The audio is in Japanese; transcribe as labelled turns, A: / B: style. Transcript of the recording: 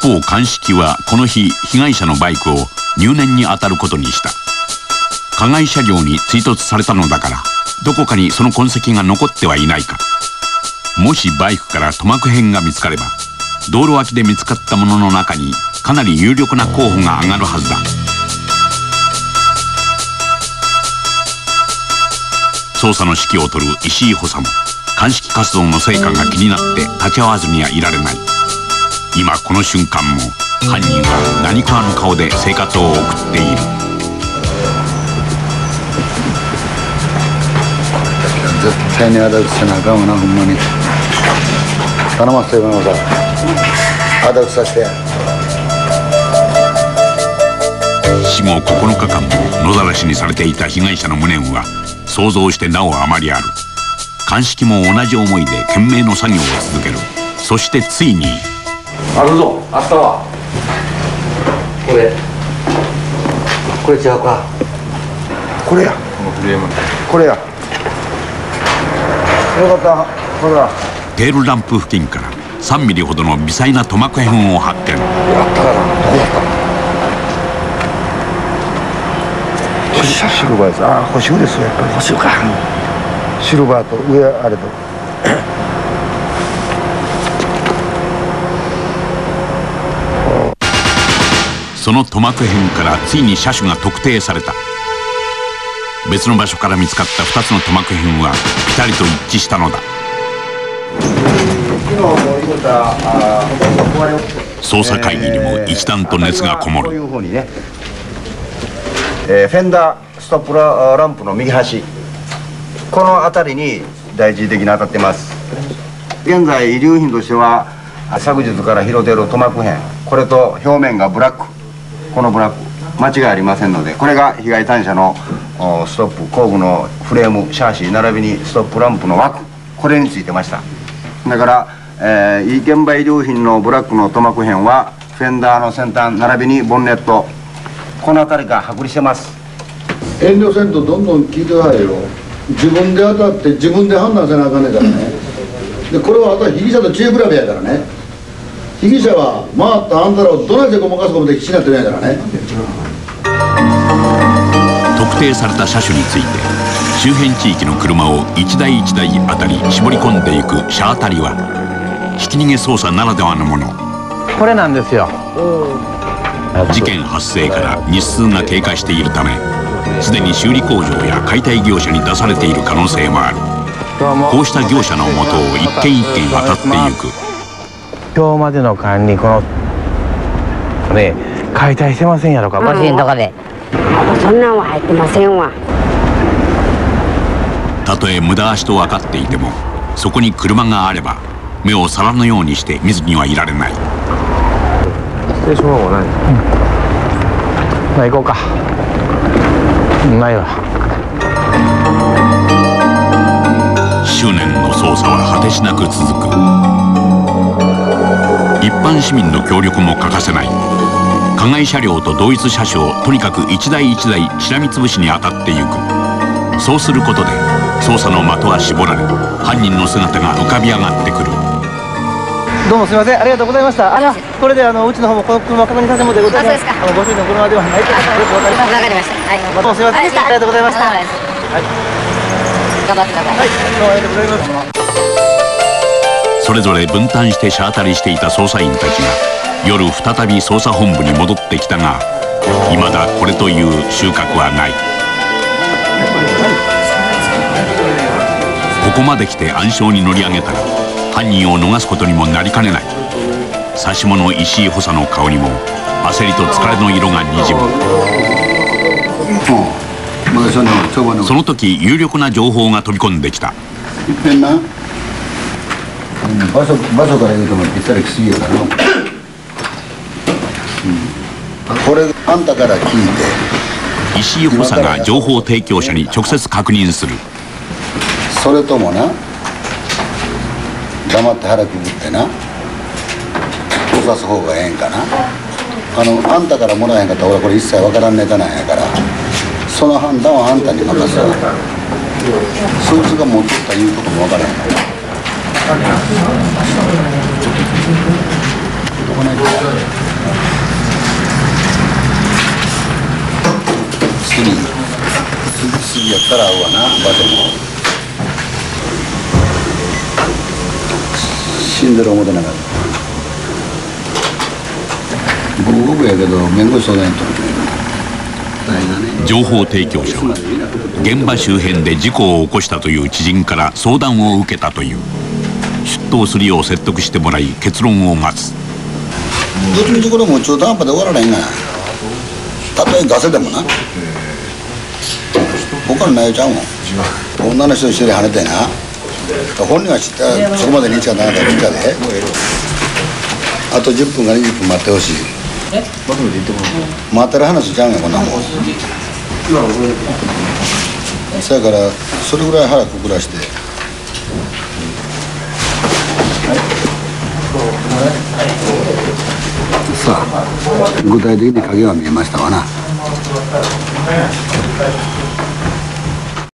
A: 方鑑識はこの日被害者のバイクを入念に当たることにした。加害車両に追突されたのだから、どこかにその痕跡が残ってはいないか。もしバイクから塗膜片が見つかれば、道路脇で見つかったものの中にかなり有力な候補が挙がるはずだ。捜査の指揮を執る石井補佐も鑑識活動の成果が気になって立ち会わずにはいられない。今この瞬間も犯人は何かの顔で生活を送っている。
B: 絶対に仇討ちせなあかんわな、ほんまに。頼ますよ、今のさ。仇討ちさせてや。
A: 死後9日間も野ざらしにされていた被害者の無念は想像してなおあまりある。鑑識も同じ思いで懸命の作業を続ける。そしてついに
C: あるぞ、あったわ。これ違うか。
B: これや、
C: このフレーム。
B: これや。よかった、これだ。
A: テールランプ付近から3ミリほどの微細な塗膜片を発見。
B: やったかな、どこやった。シルバーです。ああ、補修ですよ、やっぱり。補修か。シルバーと上あれと。
A: その塗膜片からついに車種が特定された。別の場所から見つかった2つの塗膜片はピタリと一致したのだ。捜査会議にも一段と熱がこもる。
B: こういうふうにね、フェンダーストップランプの右端、この辺りに大事的に当たってます。現在遺留品としては昨日から拾っている塗膜片、これと表面がブラック、このブラック間違いありませんので、これが被害単車のストップ後部のフレーム、シャーシ並びにストップランプの枠、これについてました。だから、現場遺留品のブラックの塗膜片はフェンダーの先端並びにボンネット、この辺りが剥離してます。
D: 遠慮せんとどんどん聞いてくださいよ。自分で当たって自分で判断せなあかんねえからね。でこれはあとは被疑者と知恵比べやからね。被疑者は回ったあんたらをどないしてごまかすことで必死になってないからね。
A: 特定された車種について周辺地域の車を一台一台あたり絞り込んでいく車当たりはひき逃げ捜査ならではのもの。
E: これなんですよ。
A: 事件発生から日数が経過しているため、すでに修理工場や解体業者に出されている可能性もある。こうした業者のもとを一軒一軒当たっていく。
E: 今日までの間にこのね解体してませんやろか。
F: マシンとかでそんなんは入ってませんわ。
A: たとえ無駄足と分かっていても、そこに車があれば目を皿のようにして見ずにはいられない。
E: 失礼しますわ。ない。行こうか。ないわ。
A: 執念の捜査は果てしなく続く。一般市民の協力も欠かせない。加害車両と同一車種をとにかく一台一台しらみつぶしに当たっていく。そうすることで捜査の的は絞られ、犯人の姿が浮かび上がってくる。
E: どうもすみません、ありがとうございました。これでうちの方もこの車確認させてもらってございます。ご主人の車ではないということでよくわかりました。
F: わかりました。はい。
E: どうもすみません、ありがとうございました。はい。
F: 頑張ってください。
E: はい、どうもありがとうございます。
A: それぞれ分担して車当たりしていた捜査員たちが夜再び捜査本部に戻ってきたが、いまだこれという収穫はない。ここまで来て暗礁に乗り上げたら犯人を逃すことにもなりかねない。指し物石井補佐の顔にも焦りと疲れの色がにじむ。その時有力な情報が飛び込んできた。
B: いっぺんな、場所から言うともぴったり来すぎやからな。これあんたから聞いて
A: 石井補佐が情報提供者に直接確認する。
B: それともな、黙って腹くくってな刺す方がええんかな。あんたからもらえへんかったら俺これ一切わからんネタなんやから、その判断はあんたに任せる。そいつが持ってった言うこともわからへんから。どこないか
D: 次やったら合うわなバテも死んでる思てなかった五分やけど弁護士相談員と
A: 情報提供者は現場周辺で事故を起こしたという知人から相談を受けたという。出頭するよう説得してもらい結論を待つ。
D: どっちみちこれも中途半端で終わらないんがな。たとえガセでもな他の内容ちゃうもん。女の人一緒に跳ねてな本人は知ったそこまでにしかなかったらいいかであと10分から20分待ってほしい。待ってる話ちゃうんやこんなもん。そやからそれぐらい腹くくらしてさあ具体的に影は見えましたわな。